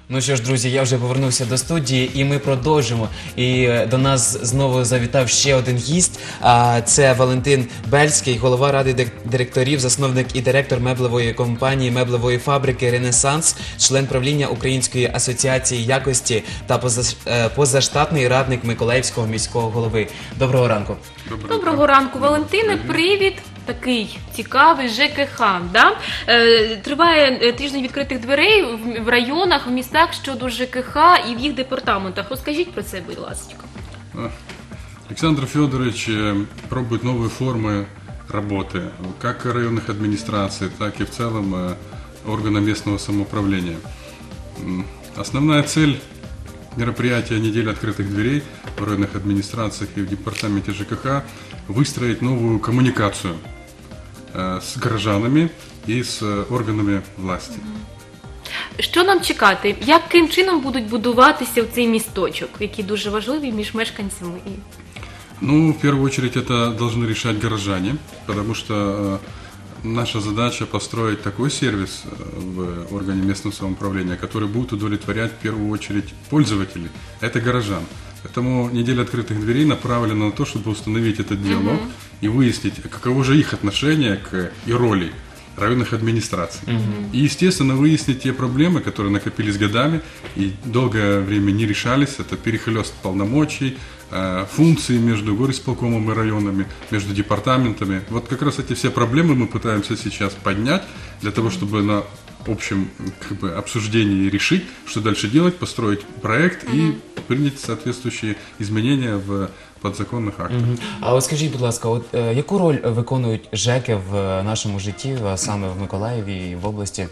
Ну що ж, друзі, я вже повернувся до студії, і ми продовжимо. І до нас знову завітав ще один гість. Це Валентин Бельський, голова ради директорів, засновник і директор меблевої компанії, меблевої фабрики «Ренесанс», член правління Української асоціації якості та позаштатний радник Миколаївського міського голови. Доброго ранку. Доброго ранку, Валентине. Привід. Такий цікавий ЖКХ. Да? Триває тиждень відкритих дверей в районах, в містах щодо ЖКХ і в їх департаментах. Розкажіть про це, будь ласка. Александр Федорович пробует новые формы работы, как районных администраций, так и в целом органов местного самоуправления. Основная цель мероприятия «Неделя открытых дверей» в районных администрациях и в департаменте ЖКХ – выстроить новую коммуникацию с горожанами и с органами власти. Що нам чекати? Яким чином будуть будуватися цей місточок, який дуже важливий між мешканцями? Ну, в первую очередь, это должны решать горожане, потому что наша задача построить такой сервис в органе местного самоуправления, который будет удовлетворять в первую очередь пользователей, это горожан. Поэтому неделя открытых дверей направлена на то, чтобы установить этот диалог и выяснить, каково же их отношение и роли районных администраций. И, естественно, выяснить те проблемы, которые накопились годами и долгое время не решались. Это перехлёст полномочий, функции между горисполкомом и районами, между департаментами. Вот как раз эти все проблемы мы пытаемся сейчас поднять для того, чтобы на общем обсуждении решить, что дальше делать, построить проект и принять соответствующие изменения в подзаконных актах. А от скажіть, будь ласка, яку роль виконують ЖЕКи в нашому житті, а саме в Миколаєві і в області?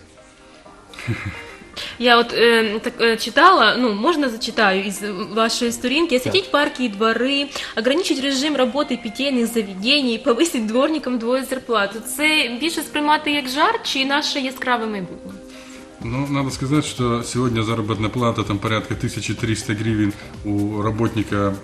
Я читала, можно зачитаю из вашей сторінки. Осветить парки и дворы, ограничить режим роботи питейних заведений, повысить дворникам двоє зарплату. Це більше сприймати як жарт чи наше яскраве майбутнє? Ну, надо сказать, что сегодня заработная плата там порядка 1300 гривен у работника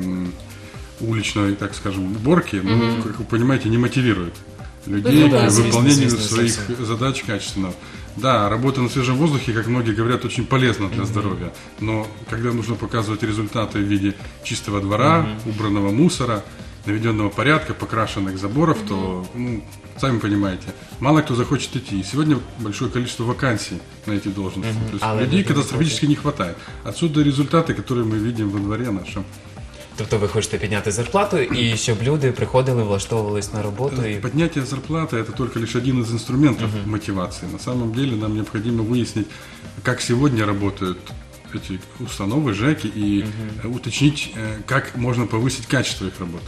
уличной, так скажем, уборки, как вы понимаете, не мотивирует людей к выполнению своих задач качественно. Да, работа на свежем воздухе, как многие говорят, очень полезна для здоровья, но когда нужно показывать результаты в виде чистого двора, убранного мусора, наведенного порядка, покрашенных заборов, то, сами понимаете, мало кто захочет идти. И сегодня большое количество вакансий на эти должности. То есть людей катастрофически не хватает. Отсюда результаты, которые мы видим во дворе нашем. Тобто ви хочете підняти зарплату і щоб люди приходили, влаштовувались на роботу? Поднятие зарплаты – это только лишь один из инструментов мотивации. На самом деле нам необходимо выяснить, как сегодня работают эти установы, ЖЭКи, и уточнить, как можно повысить качество их работы.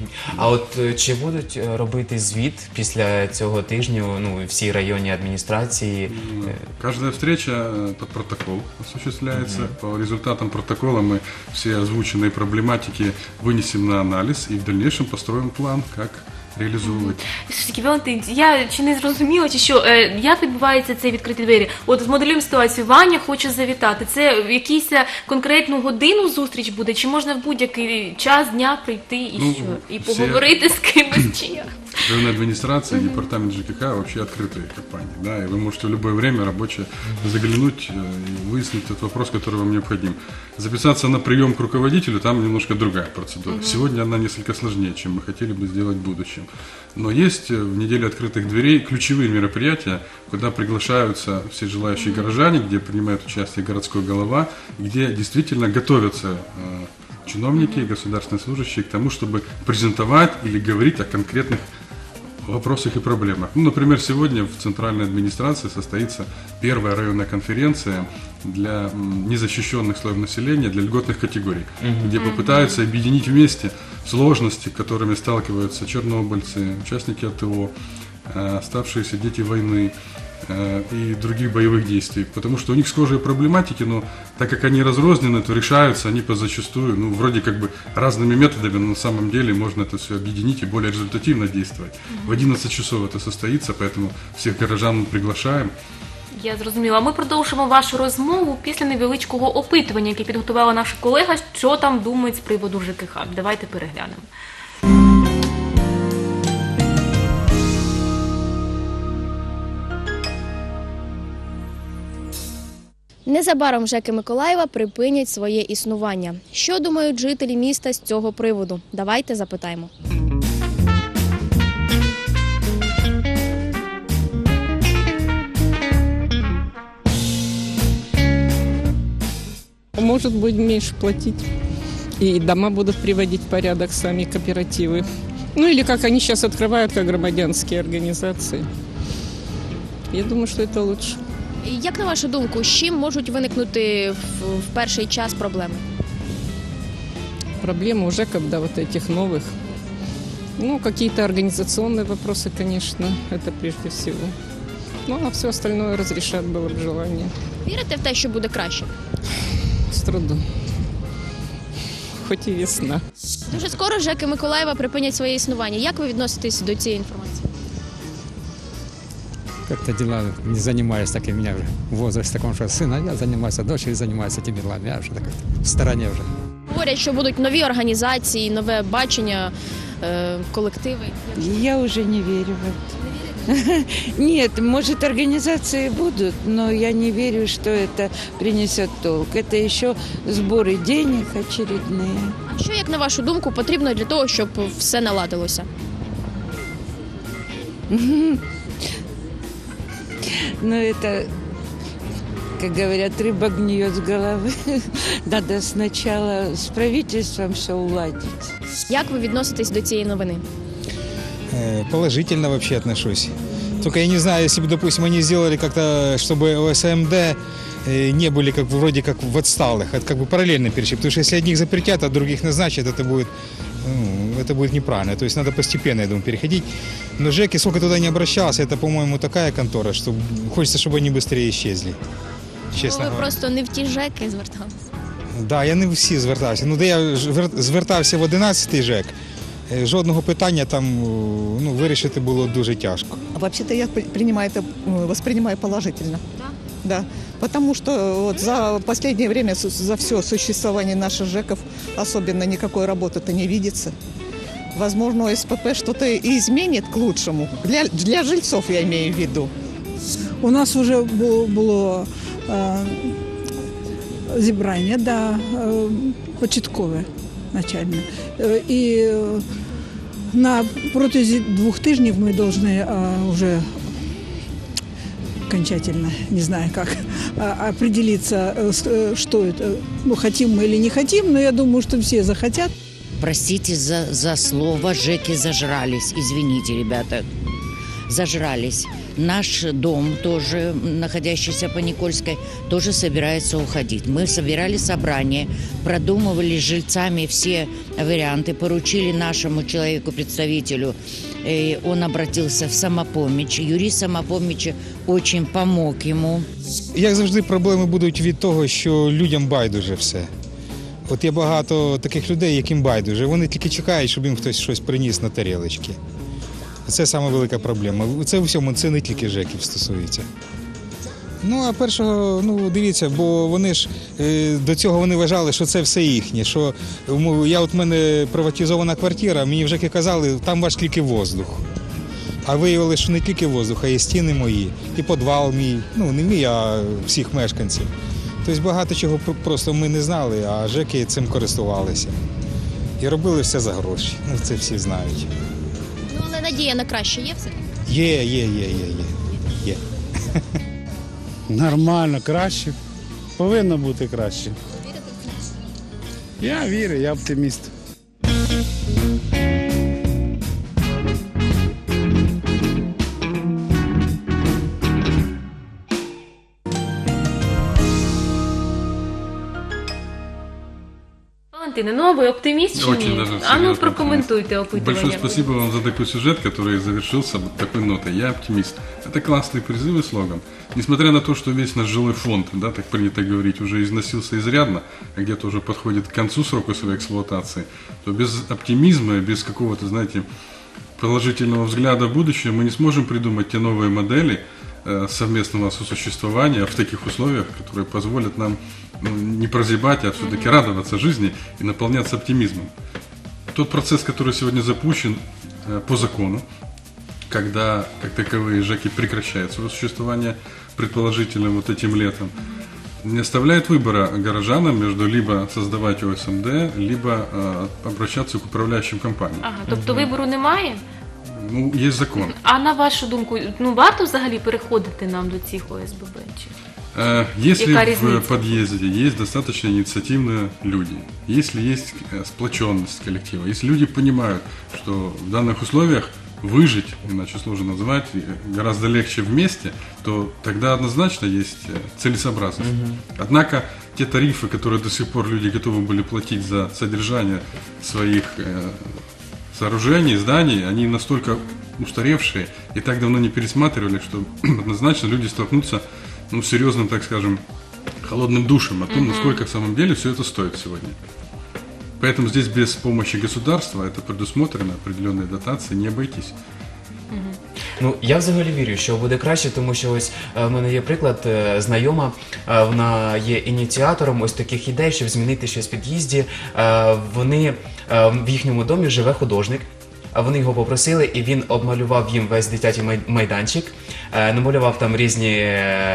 А от чи будуть робити звіт після цього тижню, всі районні адміністрації? Каждая встреча под протокол осуществляется. По результатам протокола мы все озвученные проблематики вынесем на анализ и в дальнейшем построим план, как реалізовувати. Валентин, я чи не зрозуміла, чи що, як відбувається цей відкриті двері? От змоделюємо ситуацію, Ваня хоче завітати. Це в якусь конкретну годину зустріч буде, чи можна в будь-який час дня прийти і поговорити з кимось, чи як? Районная администрация, департамент ЖКХ вообще открытые компании, да, и вы можете в любое время рабочее заглянуть и выяснить тот вопрос, который вам необходим. Записаться на прием к руководителю, там немножко другая процедура. Сегодня она несколько сложнее, чем мы хотели бы сделать в будущем. Но есть в неделе открытых дверей ключевые мероприятия, куда приглашаются все желающие горожане, где принимает участие городской голова, где действительно готовятся чиновники и государственные служащие к тому, чтобы презентовать или говорить о конкретных вопросах и проблемах. Например, сегодня в центральной администрации состоится первая районная конференция для незащищенных слоев населения, для льготных категорий, где попытаются объединить вместе сложности, с которыми сталкиваются чернобыльцы, участники АТО, оставшиеся дети войны и других боевых действий, потому что у них схожие проблематики, но так как они разрознены, то решаются они зачастую, вроде как бы разными методами, но на самом деле можно это все объединить и более результативно действовать. В 11 часов это состоится, поэтому всех горожан приглашаем. Я зрозуміла. Ми продовжимо вашу розмову після невеличкого опитування, яке підготувала наша колега, що там думають з приводу ЖКХ. Давайте переглянемо. Незабаром ЖЕКи Миколаєва припинять своє існування. Що думають жителі міста з цього приводу? Давайте запитаємо. Может быть, меньше платить. И дома будут приводить в порядок сами кооперативы. Ну или как они сейчас открывают, как громадянские организации. Я думаю, что это лучше. Як на вашу думку, з чим можуть виникнути в перший час проблеми? Проблемы уже, когда вот этих новых. Ну, какие-то организационные вопросы, конечно, это прежде всего. Ну, а все остальное разрешат, было бы желание. Вірите в те, що буде краще? С трудом. Хоть и весна. Дуже скоро ЖЕКи Миколаєва припинять своє існування. Як ви відноситесь до цієї інформації? Как-то дела не занимаюсь, так и меня уже возраст таком, что сына я занимаюсь, а дочери занимается этими делами. Я уже так в стороне уже. Говорять, що будуть нові організації, нове бачення, колективи. Я уже не верю в это. Нет, может, организации будут, но я не верю, что это принесет толк. Это еще сборы денег очередные. А що, як на вашу думку, потрібно для того, щоб все наладилося? Но это, как говорят, рыба гниет с головы. Надо сначала с правительством все уладить. Як ви відноситесь до цієї новини? Положительно вообще отношусь. Только я не знаю, если бы, допустим, они сделали как-то, чтобы ОСМД не были как вроде как в отсталых, это как бы параллельно перечислить. Потому что если одних запретят, а других назначат, это будет неправильно. То есть надо постепенно, я думаю, переходить. Но ЖЭКи, сколько туда не обращался, это, по-моему, такая контора, что хочется, чтобы они быстрее исчезли. Чесно Ви говоря. просто не в ті ЖЕКи зверталися. Да, я не всі звертався. Ну, де я звертався в 11-й ЖЕК, жодного питання там вирішити було дуже тяжко. Вообще-то я воспринимаю положительно. Да? Да. Потому что вот за последнее время, за все существование наших ЖЭКов, особенно никакой работы-то не видится. Возможно, СПП что-то и изменит к лучшему. Для жильцов я имею в виду. У нас вже було зібрання, да, початкове, начальне. І на протязі 2 тижнів ми повинні вже окончательно, не знаю как, определиться, что это, хотим мы или не хотим, но я думаю, что все захотят. Простите за слово, ЖЭКи зажрались, извините, ребята, зажрались. Наш дом, тоже находящийся по Никольской, тоже собирается уходить. Мы собирали собрание, продумывали с жильцами все варианты, поручили нашему человеку-представителю, он обратился в самопомощь. Юрист самопомощи очень помог ему. Як завжди, проблеми будуть від того, що людям байдуже все. От є багато таких людей, яким байдуже. Вони тільки чекають, щоб їм хтось щось приніс на тарілочки. Це саме велика проблема. Це у всьому, це не тільки ЖЕКів стосується. Ну, а першого, дивіться, бо вони ж до цього вони вважали, що це все їхнє. Що в мене приватизована квартира, мені в ЖЕКи казали, там ваш тільки воздух. А виявилося, що не тільки воздух, а і стіни мої, і підвал мій. Ну, не мій, а всіх мешканців. Тобто багато чого просто ми не знали, а ЖЕКи цим користувалися. І робили все за гроші. Ну, це всі знають. Ну, але надія на краще є все? Є. Нормально, краще. Повинно бути краще. Я вірю, я оптиміст. Валентине, ну а ви оптиміст чи Очень ні? даже А ну серьезно прокоментуйте Большое опитування. спасибо вам за такой сюжет, который завершился вот такой нотой. Я оптимист. Это классный призыв и слоган. Несмотря на то, что весь наш жилой фонд, да, так принято говорить, уже износился изрядно, а где-то уже подходит к концу срока своей эксплуатации, то без оптимизма, без какого-то, знаете, положительного взгляда в будущее мы не сможем придумать те новые модели совместного сосуществования в таких условиях, которые позволят нам не прозябать, а все-таки радоваться жизни и наполняться оптимизмом. Тот процесс, который сегодня запущен по закону, когда, как таковые, ЖЭКи прекращают свое существование, предположительно, вот этим летом, не оставляет выбора горожанам между либо создавать ОСМД, либо обращаться к управляющим компаниям. Ага, тобто вибору немає? Ну, есть закон. А на вашу думку, варто взагалі переходити нам до цих ОСББ? Если Яка в різниця? подъезде есть достаточно инициативные люди, если есть сплоченность коллектива, если люди понимают, что в данных условиях выжить, иначе сложно назвать, гораздо легче вместе, то тогда однозначно есть целесообразность. Однако те тарифы, которые до сих пор люди готовы были платить за содержание своих сооружений, зданий, они настолько устаревшие и так давно не пересматривали, что однозначно люди столкнутся с серьезным, так скажем, холодным душем о том, насколько в самом деле все это стоит сегодня. Поэтому здесь без помощи государства, это предусмотрено, определенные дотации, не обойтись. Ну, я взагалі вірю, що буде краще, тому що ось в мене є приклад, знайома, вона є ініціатором ось таких ідей, щоб змінити щось в під'їзді. Вони, в їхньому домі живе художник, вони його попросили, і він обмалював їм весь дитячий майданчик, намалював там різні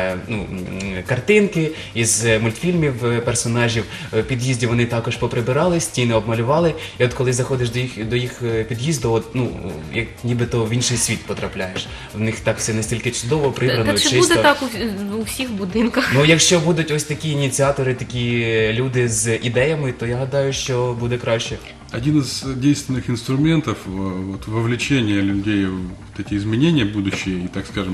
картинки із мультфільмів персонажів. В під'їзді вони також поприбирали, стіни обмалювали, і от коли заходиш до їх під'їзду, як нібито в інший світ потрапляєш. В них так все настільки чудово, прибрано, Так чисто. чи буде так у всіх будинках? Ну, якщо будуть ось такі ініціатори, такі люди з ідеями, то я гадаю, що буде краще. Один из действенных инструментов вовлечения людей в эти изменения будущее и, так скажем,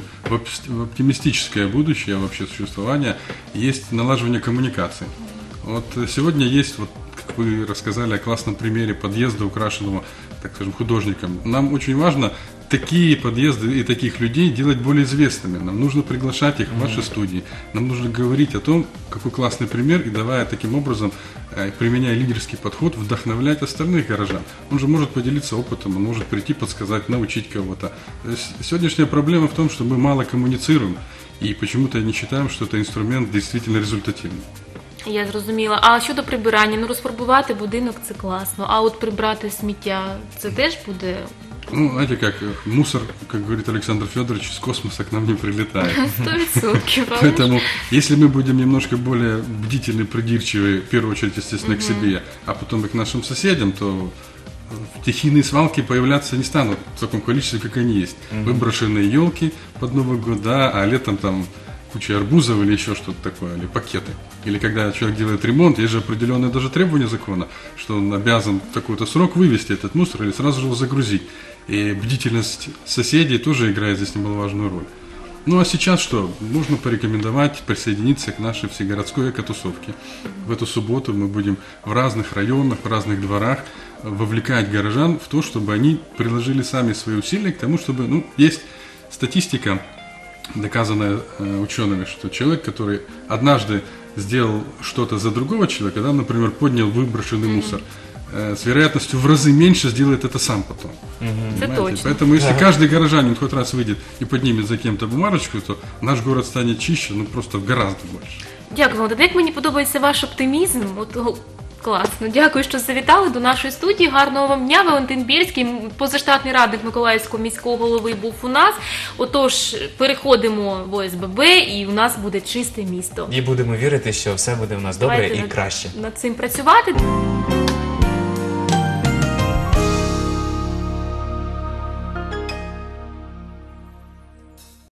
в оптимистическое будущее вообще существования есть налаживание коммуникации. Вот сегодня есть, как вы рассказали, о классном примере подъезда, украшенного, так скажем, художником. Нам очень важно такие подъезды и таких людей делать более известными. Нам нужно приглашать их в ваши студии. Нам нужно говорить о том, какой классный пример, и давая таким образом, применяя лидерский подход, вдохновлять остальных горожан. Он же может поделиться опытом, он может прийти, подсказать, научить кого-то. То есть сегодняшняя проблема в том, что мы мало коммуницируем, и почему-то не считаем, что это инструмент действительно результативный. Я зрозуміла. А щодо прибирання, розфарбувати будинок – це класно, а от прибрати сміття – це теж буде... Ну, знаете, как мусор, как говорит Александр Федорович, с космоса к нам не прилетает. 100%. Поэтому, если мы будем немножко более бдительны, придирчивы, в первую очередь, естественно, к себе, а потом и к нашим соседям, то стихийные свалки появляться не станут в таком количестве, как они есть. Выброшенные елки под Новый год, да, а летом там куча арбузов или еще что-то такое, или пакеты. Или когда человек делает ремонт, есть же определенные даже требования закона, что он обязан в такой-то срок вывести этот мусор или сразу же его загрузить. И бдительность соседей тоже играет здесь немаловажную роль. Ну а сейчас что? Можно порекомендовать присоединиться к нашей всегородской экотусовке. В эту субботу мы будем в разных районах, в разных дворах вовлекать горожан в то, чтобы они приложили сами свои усилия к тому, чтобы, есть статистика, доказанная учеными, что человек, который однажды сделал что-то за другого человека, да, например, поднял выброшенный мусор, с вероятностью в разы меньше сделает это сам потом. Это точно. Поэтому если каждый горожанин хоть раз выйдет и поднимет за кем-то бумажечку, то наш город станет чище, просто гораздо больше. Дякую, Володимир. Як мені подобається ваш оптимізм. Класно. Дякую, що завітали до нашої студії. Гарного вам дня. Валентин Бєльський, позаштатний радник Миколаївського міського голови, був у нас. Отож, переходимо в ОСББ і у нас буде чисте місто. І будемо вірити, що все буде у нас добре Давайте і краще. над цим працювати.